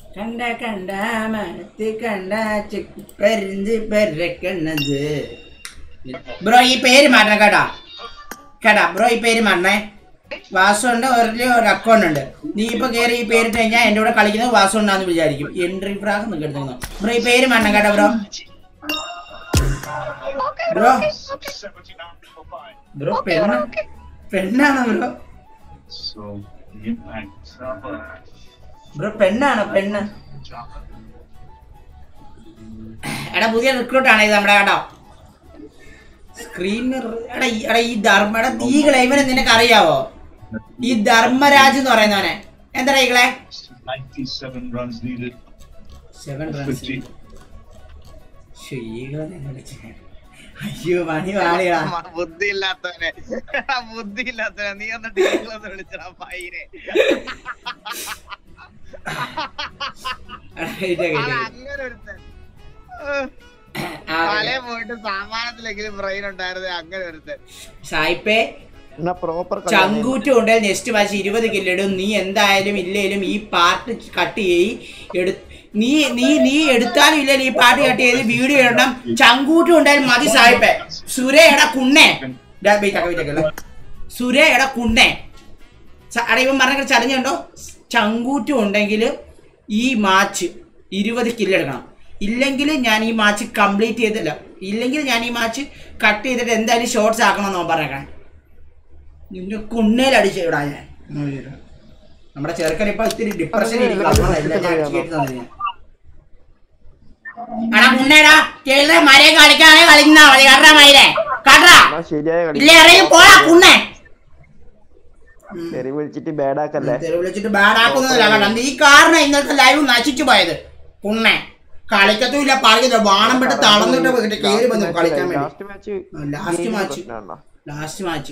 കണ്ട കണ്ട മനത്ത് കണ്ട പെരുന്ത് പെരക്കണത്. ബ്രോ ഈ പേര് മാറ്റണം കേട്ടാ കേട്ടാ ബ്രോ ഈ പേര് മാറ്റണേ. വാസുണ്ട് ഒരു അക്കൗണ്ട് ഉണ്ട്. നീ ഇപ്പൊ കയറി ഈ പേരിട്ട് കഴിഞ്ഞാൽ എന്റെ കൂടെ കളിക്കുന്നത് വാസു ഉണ്ടാന്ന് വിചാരിക്കും. എൻട്രി ഫ്രാഗ് നിൽക്ക് എടുത്തു ബ്രോ. ഈ പേര് മാറ്റണം കേട്ടാ ബ്രോ. ബ്രോ ബ്രോ പെണ്ണാണോ ബ്രോ? ബ്രോ പെണ്ണാണോ പെണ്ണ്? എടാ പുതിയ റിക്രൂട്ട് ആണ് ഇത് നമ്മുടെ കേട്ടോ. സ്ക്രീനർ എടാ ഈ ധർമ്മയുടെ ഈകളെ ഇവനെ നിനക്ക് അറിയാവോ? ഈ ധർമ്മരാജ് എന്ന് പറയുന്നവനെ എന്താ ഈകളെ 7 runs. അയ്യോ മണി വാളിയാ ബുദ്ധിയില്ലാത്തവനെ നീ ഒന്ന് വിളിച്ചടാ പൈരെ. അങ്ങനെ ഒരുത്തൻ പോയിട്ട് സാമാനത്തിലെങ്കിലും ബ്രെയിൻ ഉണ്ടായിരുന്നേ. അങ്ങനെ ഒരുത്തൻ സായിപ്പേ ചങ്കൂറ്റ് കൊണ്ടുപോയി നെക്സ്റ്റ് മാച്ച് 20 കില്ലിടും. നീ എന്തായാലും ഇല്ലേലും ഈ പാർട്ട് കട്ട് ചെയ്യ്. നീ എടുത്താലും ഇല്ലേലും ഈ പാർട്ട് കട്ട് ചെയ്ത് വീഡിയോ ഇടണം. ചങ്കൂറ്റ് കൊണ്ടായാലും മതി സായിപ്പേ. സുരേടാ കുണ്ണേ സുരേടാ കുണ്ണേ അടാ ഇവൻ പറഞ്ഞ ചലഞ്ചുണ്ടോ? ചങ്കൂറ്റ് ഉണ്ടെങ്കിൽ ഈ മാച്ച് 20 കില്ലെടുക്കണം. ഇല്ലെങ്കിൽ ഞാൻ ഈ മാച്ച് കംപ്ലീറ്റ് ചെയ്തില്ല. ഇല്ലെങ്കിൽ ഞാൻ ഈ മാച്ച് കട്ട് ചെയ്തിട്ട് എന്തായാലും ഷോർട്സ് ആക്കണമെന്ന് പറഞ്ഞേക്കാൻ. നിന്റെ കുണ്ണയിൽ അടിച്ചിടാ ഞാൻ. നമ്മുടെ ചെറുക്കൻ ഇപ്പൊ ഇത്തിരി ഡിപ്രഷൻ മരെ കളിക്കാതെ കളിക്കുന്ന മതി. കട്ടാ മയിലേ കട്ടാ ഇല്ലേ ഇറങ്ങി പോടാ കുണ്ണേ. തെറി വിളിച്ചിട്ട് ബാഡാക്കുന്നതല്ല കേട്ടോ. ഈ കാരണം ഇന്നത്തെ ലൈവ് നശിച്ചു പോയത്. കുണ്ണേ കളിക്കത്തുമില്ല പറയത്തില്ല. ബാണം പെട്ട് തളന്നിട്ട് കേറി വന്നു കളിക്കാൻ വേണ്ടി. ലാസ്റ്റ് മാച്ച്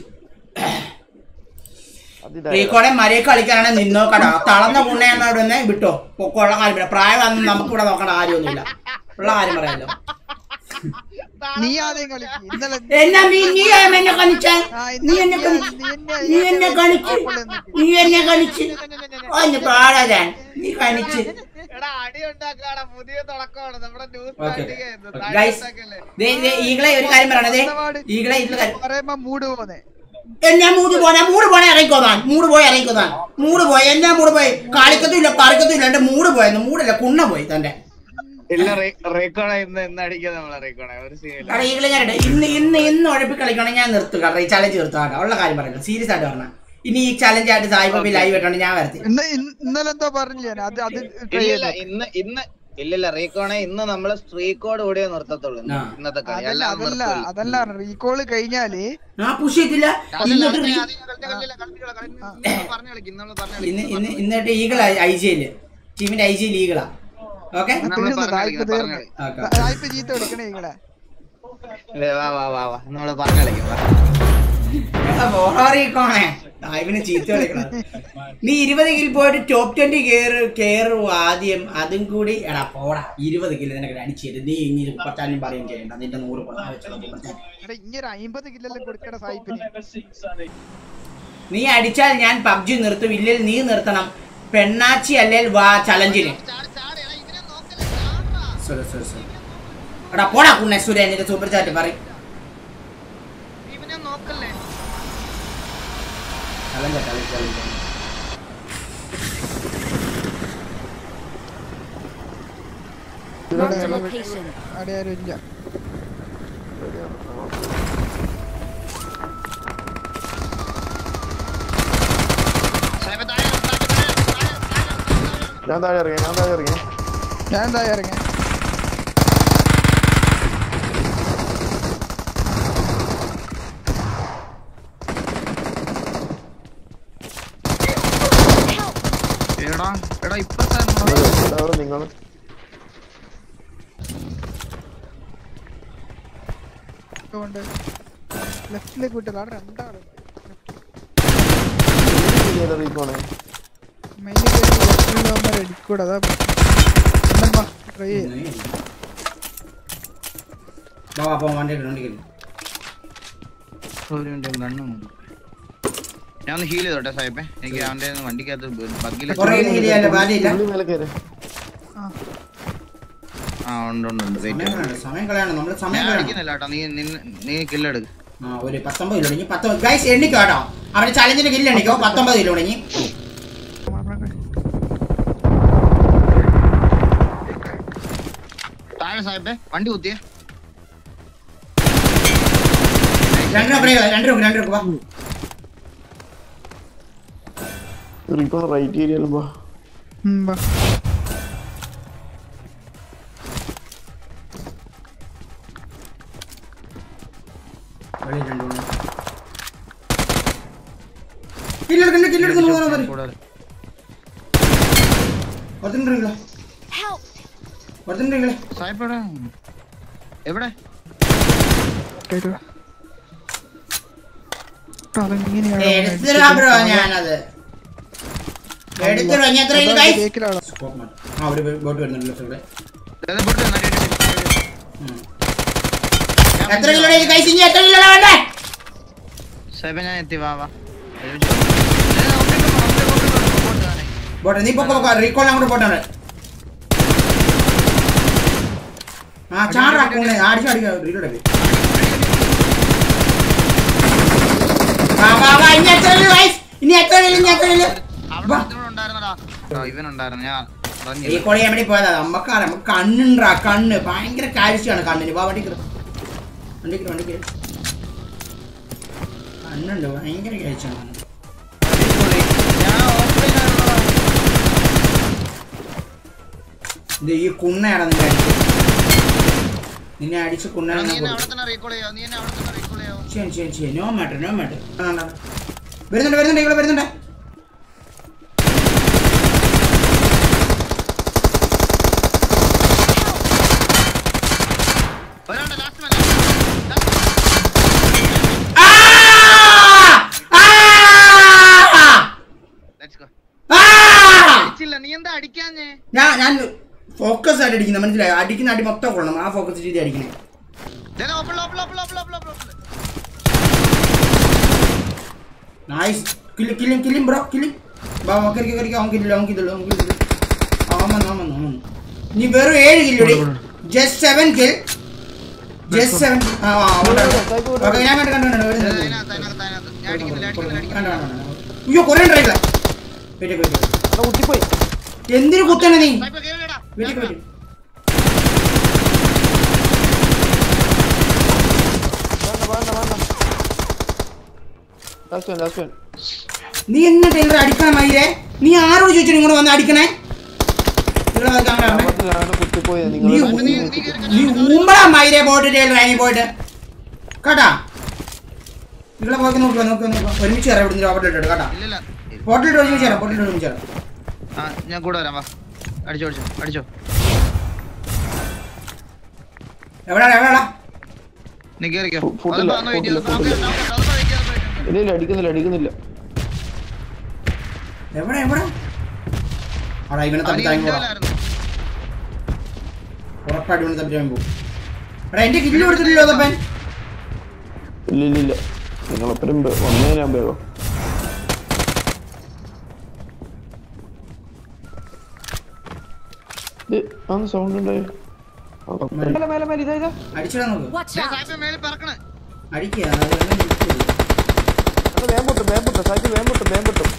റീക്കോടെ മരയെ കളിക്കാനാണ് നിന്നോ കടാ. തളർന്ന കുണ്ണയെന്നോടൊന്ന് വിട്ടോ പൊക്കമുള്ള കാര്യം. പ്രായം നമുക്കിവിടെ നോക്കണ കാര്യമൊന്നുമില്ല. ഉള്ള കാര്യം പറയാലോ. എന്നാ നീ എന്നെ കളിച്ച നീ എന്നെ കളിച്ച് ഒന്ന് പാടാ. നീ കളിച്ച് ഈകളെ ഒരു കാര്യം പറയണതേ. ഈകളെ എന്നാ മൂട് പോണേ ഇറങ്ങിക്കോന്നാൻ. മൂട് പോയി ഇറങ്ങിക്കോന്നാൻ. മൂട് പോയി എന്നാ മൂട് പോയി. കളിക്കത്തുമില്ല പറിക്കത്തുമില്ല. എന്റെ മൂട് പോയെന്ന്. മൂടല്ല കുണ്ണ പോയി തന്റെ. ഇന്ന് ഉഴപ്പി കളിക്കണമെങ്കിൽ ഞാൻ നിർത്തുക. ചലഞ്ച് നിർത്തുക. ഉള്ള കാര്യം പറയല്ലോ. സീരിയസ് ആയിട്ട് പറഞ്ഞ ഇനി ഈ ചലഞ്ച് ആയിട്ട് സായിപ്പ് ലൈവ് ഇട്ടോണ്ട് ഞാൻ വരത്തി. ഇന്നലെ എന്തോ പറഞ്ഞു ഇല്ല റീകോണെ ഇന്ന് നമ്മള് സ്ട്രീക്കോട് കൂടിയേ നിർത്തത്തുള്ളൂ ഇന്നത്തെ കളി. അതല്ല റീകോള് കഴിഞ്ഞാല് ഇന്നിട്ട് ഈകളാ ഐജിയില് ടീമിന്റെ ഐജിയിൽ ഈകളാ. ഓക്കെ ചീത്ത വിളിക്കണേ ഈകളെ. നമ്മള് പറഞ്ഞു കളിക്കും. ചീത്ത കളിക്കണം. നീ 20 കിൽ പോയിട്ട് ടോപ്പ് 20 കേറും ആദ്യം. അതും കൂടി എടാ പോടാ. 20 കിൽ നിനക്ക് അടിച്ചിട്ട് നീ ഇനി പറ്റാനും പറയും ചെയ്യണ്ട. നിന്റെ 100 നീ അടിച്ചാൽ ഞാൻ പബ്ജി നിർത്തും. ഇല്ലെങ്കിൽ നീ നിർത്തണം. പെണ്ണാച്ചി അല്ലെങ്കിൽ വാ ചലഞ്ചിന്. എടാ പോടാ കുണ്ണേ സുരേ. നിന്റെ സൂപ്പർ ചാറ്റ് പറയും. ഞാൻ താഴെ ഇറങ്ങി നിങ്ങൾ ലെഫ്റ്റിലേക്ക് വിട്ടതാ. രണ്ടാളും അടിക്കൂടാ. ഞാൻ ഹീൽ ചെയ്തോട്ടെ സാഹിബേ. എനിക്ക് അവന്റെ വണ്ടിക്കകത്ത് സമയം കളയാണ് നമ്മള്. സമയം നീ കില്ലെടുക്ക്. ഒരു 19 കിലോ തുടങ്ങി. 19 ഗൈസ് എണ്ണിക്കോ കേട്ടോ. അവന്റെ ചലഞ്ചിന്റെ കില്ല് എണ്ണിക്കോ. 19 കിലോ തുടങ്ങി. താഴെ സാഹിബേ വണ്ടി കുത്തിയേ. 2 രൂപ വാ. റൈറ്റ് ഏരിയയിലും പോ. എവിടെ ഞാനത് എത്ര കിലോ വേണ്ടേ? സാഹിബേ ഞാൻ എത്തി. വാ ബോട്ടെ നീ പൊക്കോ. റീകോൾ അങ്ങോട്ട് പോട്ടാണ്. ചാടാക്കൂണേ. അടിച്ചു റീലോഡ്. ഇനി എത്ര റീകോൾ ചെയ്യാൻ വേണ്ടി പോയതാ. നമുക്ക് കണ്ണുണ്ടാ. കണ്ണ് ഭയങ്കര കാഴ്ചയാണ് കണ്ണിന്. വണ്ടിക്ക് കണ്ണുണ്ട്. ഭയങ്കര കാഴ്ചയാണ്. ഇത് ഈ കുണ്ണയാണ് നിന്നെ അടിച്ച് കുണ്ണാണ്. No matter. വരുന്നുണ്ട് ഇവിടെ വരുന്നുണ്ട്. ഞാൻ ഫോക്കസ് ആയിട്ട് അടിക്കുന്നത് മനസ്സിലായോ? അടിക്കുന്ന അടി മൊത്തം കൊള്ളണം. ആ ഫോക്കസ് ചെയ്ത് അടിക്കണേ. നൈസ്. Killing bro. കില്ലിംഗ്. നീ വെറും 7 കില്ല്. Just 7 kill. ഞാൻ കണ്ടു. അയ്യോ കൊറേ ഉണ്ടല്ലേ. എന്തിനു കുത്തണ നീ? നീ എന്നിട്ട് ഇവിടെ അടിക്കണം മയിലേ? നീ ആരോട് ചോദിച്ചു ഇങ്ങോട്ട് വന്ന് അടിക്കണേ? നീ ഊമ്പളാ മയിലേ. പോയിട്ട് റാങ്ങി പോയിട്ട് കേട്ടാ. ഇവിടെ പോയി നോക്കുക. ഒരുമിച്ച് കയറാം. ഇവിടുന്ന് ഹോട്ടലിൽ കേട്ടാ. ഹോട്ടലിൽ ഒരുമിച്ച് കയറാം. ഞാൻ കൂടെ വരാം. വാ അടിച്ചോ. എവിടെയാ? നീ കേറിക്കോ. അടിക്കുന്നില്ല. എവിടെ? ഇവനെ ഉറപ്പായിട്ട് ഇവനെ തപ്പിക്കാൻ പോകും. എന്റെ കില്ല് കൊടുത്തിട്ടില്ലോ തപ്പൻ? ഇല്ല. നിങ്ങളെപ്പരും വന്നേ ഞാൻ വേഗം. സൗണ്ട് ഉണ്ടായി. അടിച്ചിടാ നോക്ക്. അടിക്കുക. വേമ്പൊട്ടും സൈക്കിൾ വേമ്പൊട്ടും.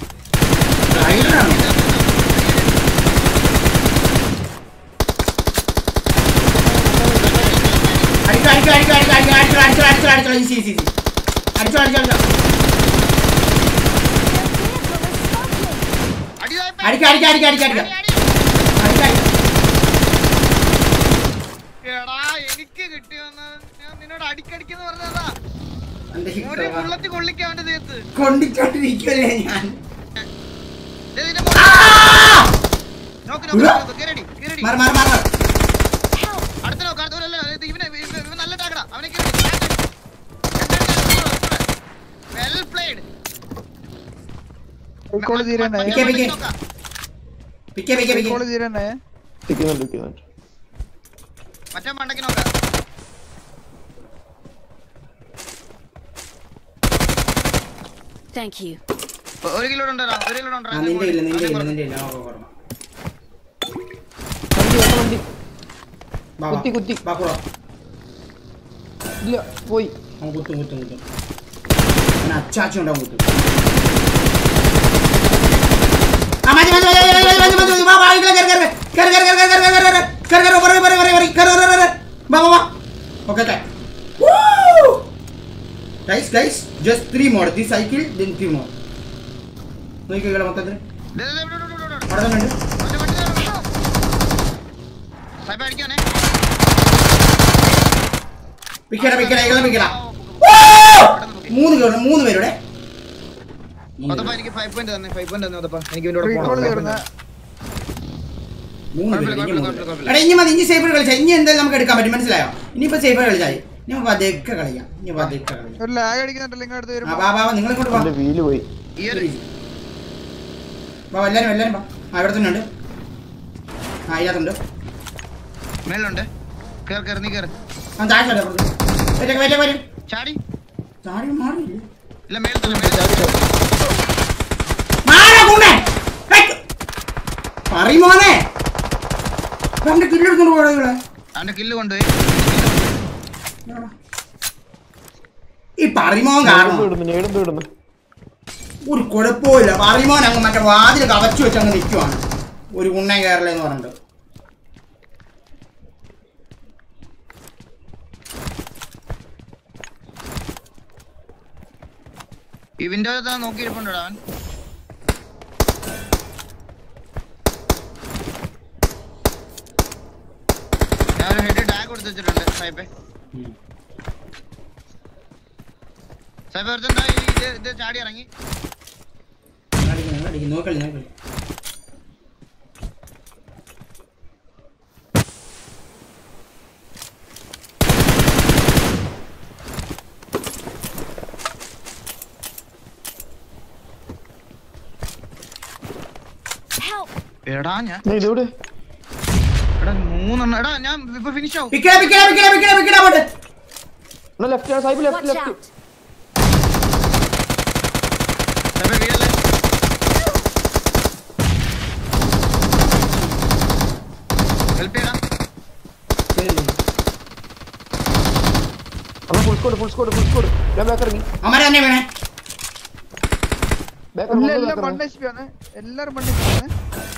എനിക്ക് കിട്ടിയെന്ന് ഞാൻ നിന്നോട് അടിക്കടിക്കെന്ന് പറഞ്ഞതാ. കൊണ്ടിരിക്കല്ലേ ഞാൻ. നല്ല ടാക്കടാ അവനെ. മറ്റേ മണ്ടക്ക് നോക്കാം. Thank you. 1 കിലോ ഉണ്ടോ? 1 കിലോ ഉണ്ടോ? നിന്റെ ഇല്ല. കുത്തി കുത്തി ബാക്കുറോ ഇല്ല പോയി. അവൻ കുത്തും അച്ചാച്ചി ഉണ്ടാവും കുത്തും. Guys, just 3 more. This cycle, then 3 more. നോക്കിക്കോളെ മൊത്തത്തിൽ അവിടെ തന്നെ പിക്കട 3 പേരുടെ എനിക്ക് 5 പോയിന്റ് തന്നെ 5 പോയിന്റ് തന്നെ എനിക്ക് റീകോൾ തീർന്ന ഇനി മതി. ഇനി സേഫ് കളിച്ചാൽ ഇനി എന്തായാലും നമുക്ക് എടുക്കാൻ പറ്റും. മനസ്സിലായോ? ഇനിയിപ്പോ സേഫ് കളിച്ചാൽ ഞാൻ പതുക്കെ കളിക്കാം. ഒരു ലാഗ് അടിക്കുന്നുണ്ടല്ലോ ഇങ്ങോട്ട് വരുമ്പോ. നിങ്ങളെ കൊണ്ട് വാ. വീല് പോയി. എല്ലാരും വാ. ഇവിടെ തന്നെ ഉണ്ട്. ഇതിനകത്തുണ്ട്. മേലുണ്ട്. നീ കേറ്. ചാടി മാറിയില്ല. ഇല്ല മേലെ പറയുമോനെ അവന്റെ കില്ലെടുത്തോണ്ട് പോടാ. അവന്റെ കില്ല് കൊണ്ടുപോയി. ഈ പറയുമോൻ കാരണം ഒരു കുഴപ്പമില്ല. പറയുമോൻ അങ്ങ് മറ്റേ വാതിൽ കവച്ചു വെച്ച് അങ്ങ് നിൽക്കുവാണ്. ഒരു ഉണ്ണൻ കയറലെന്ന് പറഞ്ഞിട്ട്. ഈ വിൻഡോ നോക്കിയിരിപ്പുണ്ടോ അവൻ? ഞാനൊരു ഹെഡ് ടാഗ് കൊടുത്ത് വെച്ചിട്ടുണ്ട്. സായിപ്പേ ഒരുത്തൻ ഇത് ചാടി ഇറങ്ങി. നോക്കളി എടാ ഞാൻ ഇതെവിടെ? എടാ 3 എടാ ഞാൻ ഇപ്പൊ ഫിനിഷ് ആവും. Left side left full squad ഞാൻ ബാക്ക് ഇറങ്ങി. എല്ലാം 1 HP ആണ്. എല്ലാരും 1 HP ആണ്.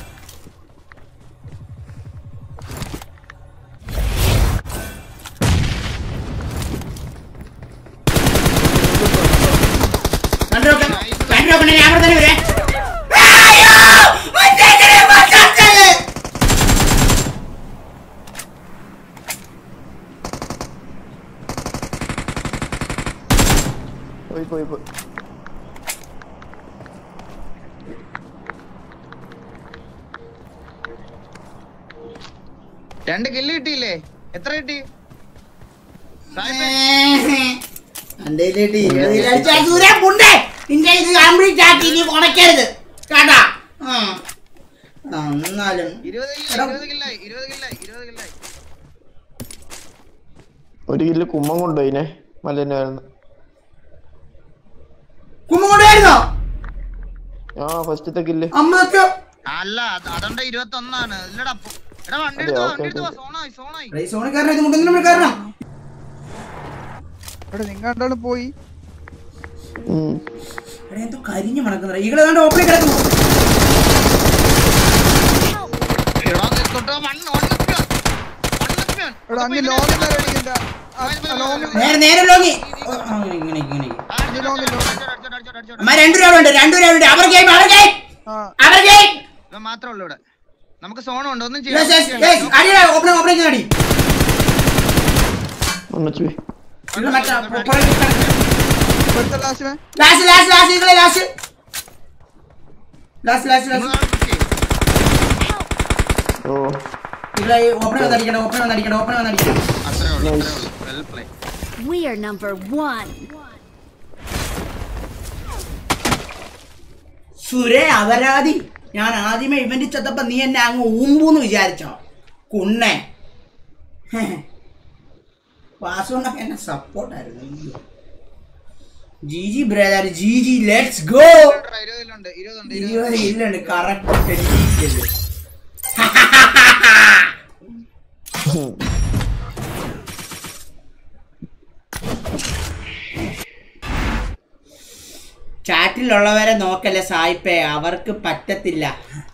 പോയി 2 കില്ല് കിട്ടിയില്ലേ? എത്ര കിട്ടി? ഉണക്കരുത് കേട്ടാ. 20 കില്ലായി. 1 കില്ല് കുമ്മം കൊണ്ടുപോയിനെ മലനായിരുന്നു. കുമ്മോണ്ടായിരുന്നോ? ഫസ്റ്റത്തെ കില്ല് അമ്മക്ക് അല്ല അതുകൊണ്ട് 21 ആണ്. ഇല്ലടാ എടാ വണ്ടി എടുത്തോ. സോണായി സോണി കാരണം ഇത് മുണ്ടെങ്കിലും കാരണം ഇവിടെ നിങ്ങൾ രണ്ടാളും പോയി. എന്തോ കരിഞ്ഞു മണക്കുന്ന ഈകളെ കണ്ട് ഓപ്പണിൽ കിടക്കുന്നു. നേരെ ലോങ്ങി രണ്ടുപേരുണ്ട്. അവർ മാത്രമേ ഉള്ളൂ ഇവിടെ. നമുക്ക് സോണുണ്ട്. ഒന്നും We are number 1. സുരേ അപരാധി. ഞാൻ ആദ്യമേ ഇവന്റ് ചെത്തപ്പോ നീ എന്നെ അങ്ങ് ഊമ്പൂന്ന് വിചാരിച്ചോ കുണ്ണേ. വാസുകൊണ്ടൊക്കെ എന്നെ സപ്പോർട്ടായിരുന്നു. GG brother GG let's go. 20 ഇല്ലുണ്ട് കറക്റ്റ്. ചാറ്റിലുള്ളവരെ നോക്കല്ലേ സായിപ്പേ, അവർക്ക് പറ്റത്തില്ല.